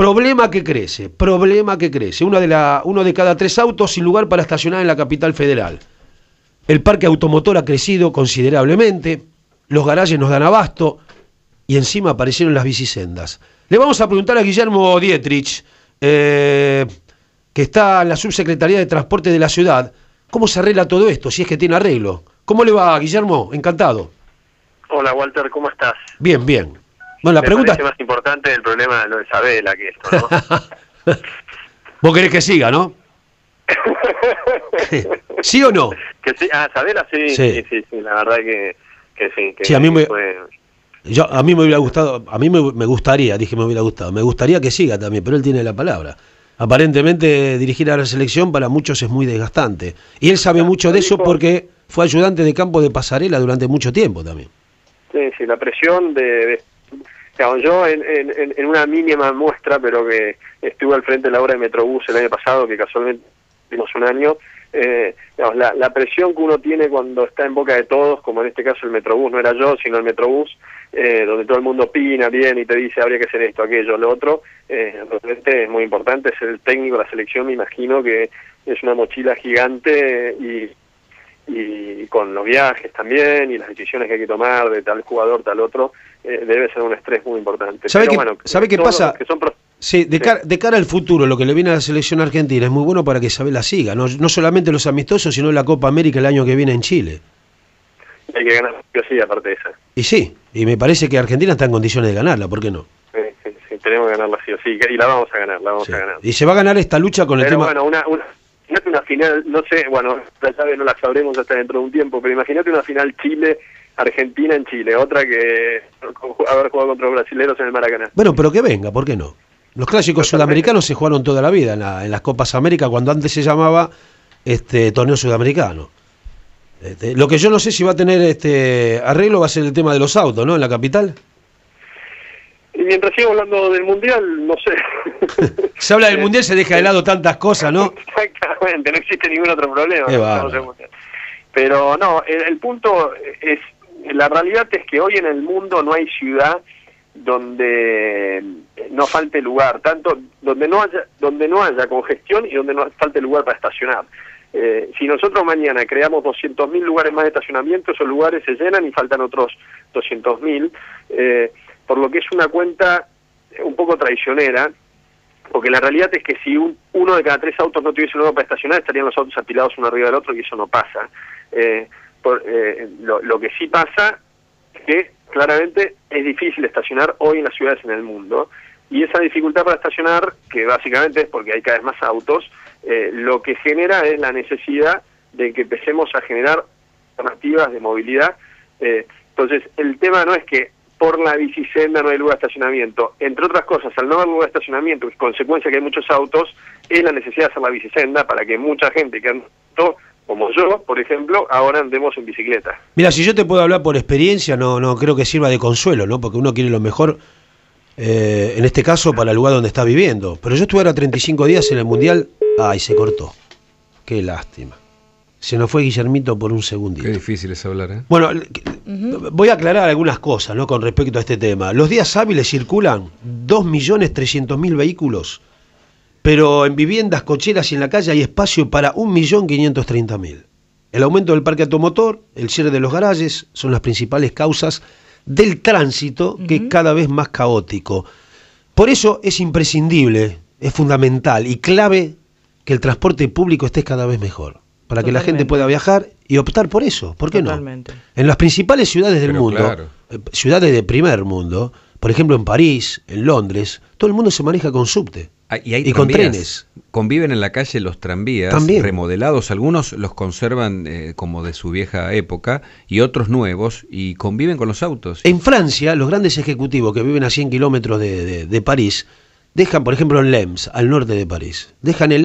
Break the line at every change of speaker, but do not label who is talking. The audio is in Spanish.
Problema que crece. Uno de cada 3 autos sin lugar para estacionar en la capital federal. El parque automotor ha crecido considerablemente, los garajes nos dan abasto y encima aparecieron las bicisendas. Le vamos a preguntar a Guillermo Dietrich, que está en la Subsecretaría de Transporte de la ciudad, ¿cómo se arregla todo esto? Si es que tiene arreglo. ¿Cómo le va, Guillermo? Encantado.
Hola, Walter, ¿cómo estás?
Bien, bien. Bueno, la pregunta
parece más importante el problema de lo de Sabela que esto, ¿no?
Vos querés que siga, ¿no? ¿Sí o no?
Que sí, Sabela sí, la verdad que sí. Que
sí, a mí me hubiera gustado, me gustaría que siga también, pero él tiene la palabra. Aparentemente dirigir a la selección para muchos es muy desgastante. Y él sabe mucho de eso porque fue ayudante de campo de Pasarela durante mucho tiempo también.
Sí, la presión digamos, yo en una mínima muestra, pero que estuve al frente de la obra de Metrobús el año pasado, que casualmente tuvimos un año, digamos, la presión que uno tiene cuando está en boca de todos, como en este caso el Metrobús, no era yo, sino el Metrobús, donde todo el mundo opina bien y te dice habría que hacer esto, aquello, lo otro, realmente es muy importante. Ser el técnico de la selección, me imagino que es una mochila gigante y con los viajes también y las decisiones que hay que tomar de tal jugador, tal otro, debe ser un estrés muy importante.
¿Sabe qué pasa? Sí, de cara al futuro, lo que le viene a la selección argentina es muy bueno para que Sabela siga, no solamente los amistosos, sino la Copa América el año que viene en Chile.
Hay que ganar, sí, aparte de esa.
Y sí, y me parece que Argentina está en condiciones de ganarla, ¿por qué no?
Sí, tenemos que ganarla sí o sí, y la vamos a ganar, a ganar.
Y se va a ganar esta lucha con el tema...
Bueno, una final, no sé, bueno, la llave no la sabremos hasta dentro de un tiempo, pero imagínate una final Chile-Argentina en Chile, otra que haber jugado contra los brasileños en el Maracaná.
Bueno, pero que venga, ¿por qué no? Los clásicos sudamericanos se jugaron toda la vida en las Copas América, cuando antes se llamaba torneo sudamericano. Lo que yo no sé si va a tener arreglo va a ser el tema de los autos, ¿no? En la capital.
Y mientras sigo hablando del Mundial, no sé.
Se habla del Mundial, se deja de lado tantas cosas, ¿no?
Exactamente, no existe ningún otro problema.
¿No?
Pero no, el punto es, la realidad es que hoy en el mundo no hay ciudad donde no falte lugar, tanto donde no haya congestión y donde no falte lugar para estacionar. Si nosotros mañana creamos 200.000 lugares más de estacionamiento, esos lugares se llenan y faltan otros 200.000, por lo que es una cuenta un poco traicionera, porque la realidad es que si uno de cada 3 autos no tuviese un lugar para estacionar, estarían los autos apilados uno arriba del otro, y eso no pasa. Lo que sí pasa es que claramente es difícil estacionar hoy en las ciudades en el mundo, y esa dificultad para estacionar, que básicamente es porque hay cada vez más autos, lo que genera es la necesidad de que empecemos a generar alternativas de movilidad. Entonces, el tema no es que por la bicisenda no hay lugar de estacionamiento. Entre otras cosas, al no haber lugar de estacionamiento, que es consecuencia que hay muchos autos, es la necesidad de hacer la bicisenda para que mucha gente que anda, como yo, por ejemplo, ahora andemos en bicicleta.
Mira, si yo te puedo hablar por experiencia, no creo que sirva de consuelo, ¿no? Porque uno quiere lo mejor, en este caso, para el lugar donde está viviendo. Pero yo estuve ahora 35 días en el Mundial. Ay, se cortó. Qué lástima. Se nos fue Guillermito por un segundito.
Qué difícil es hablar, ¿eh?
Bueno, voy a aclarar algunas cosas, ¿no? Con respecto a este tema. Los días hábiles circulan 2.300.000 vehículos, pero en viviendas, cocheras y en la calle hay espacio para 1.530.000. El aumento del parque automotor, el cierre de los garajes, son las principales causas del tránsito, que es cada vez más caótico. Por eso es imprescindible, es fundamental y clave que el transporte público esté cada vez mejor, para que la gente pueda viajar y optar por eso. ¿Por qué no? En las principales ciudades del mundo, ciudades de primer mundo, por ejemplo en París, en Londres, todo el mundo se maneja con subte y con trenes.
Conviven en la calle los tranvías, remodelados, algunos los conservan como de su vieja época y otros nuevos, y conviven con los autos.
En Francia, los grandes ejecutivos que viven a 100 kilómetros de París, dejan, por ejemplo, en Lems, al norte de París, dejan el